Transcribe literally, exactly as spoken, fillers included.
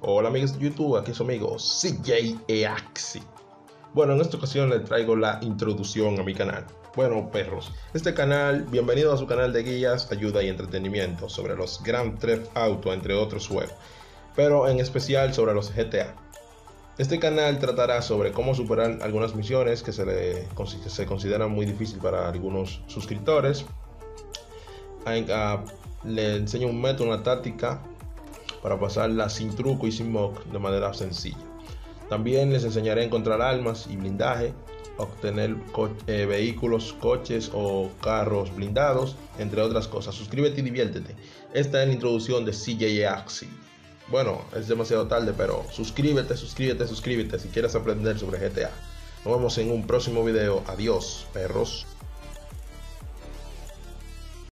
Hola amigos de YouTube, aquí es su amigo C J Eaxi. Bueno, en esta ocasión les traigo la introducción a mi canal. Bueno, perros, este canal, bienvenido a su canal de guías, ayuda y entretenimiento sobre los Grand Theft Auto, entre otros juegos, pero en especial sobre los G T A. Este canal tratará sobre cómo superar algunas misiones que se, le, que se consideran muy difíciles para algunos suscriptores. Le enseño un método, una táctica para pasarla sin truco y sin mock de manera sencilla. También les enseñaré a encontrar armas y blindaje, obtener co eh, vehículos, coches o carros blindados, entre otras cosas. Suscríbete y diviértete. Esta es la introducción de C J Eaxi. Bueno, es demasiado tarde, pero suscríbete, suscríbete, suscríbete si quieres aprender sobre G T A. Nos vemos en un próximo video. Adiós, perros.